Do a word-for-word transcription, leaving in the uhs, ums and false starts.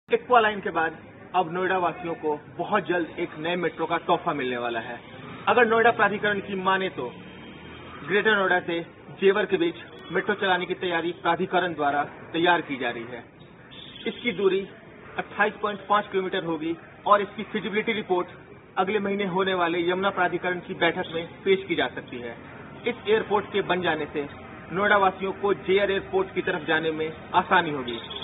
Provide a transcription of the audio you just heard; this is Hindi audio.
एक्वा लाइन के बाद अब नोएडा वासियों को बहुत जल्द एक नए मेट्रो का तोहफा मिलने वाला है। अगर नोएडा प्राधिकरण की माने तो ग्रेटर नोएडा से जेवर के बीच मेट्रो चलाने की तैयारी प्राधिकरण द्वारा तैयार की जा रही है। इसकी दूरी अट्ठाईस पॉइंट पाँच किलोमीटर होगी और इसकी फिजिबिलिटी रिपोर्ट अगले महीने होने वाले यमुना प्राधिकरण की बैठक में पेश की जा सकती है। इस एयरपोर्ट के बन जाने से नोएडा वासियों को जेआर एयरपोर्ट की तरफ जाने में आसानी होगी।